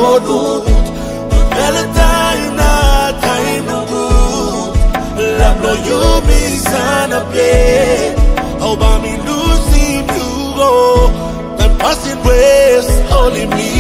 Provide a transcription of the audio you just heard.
Lord. Valentine na time no good. Love no you me son of it. Oh, by me losing you go. I'm passing grace, holy me.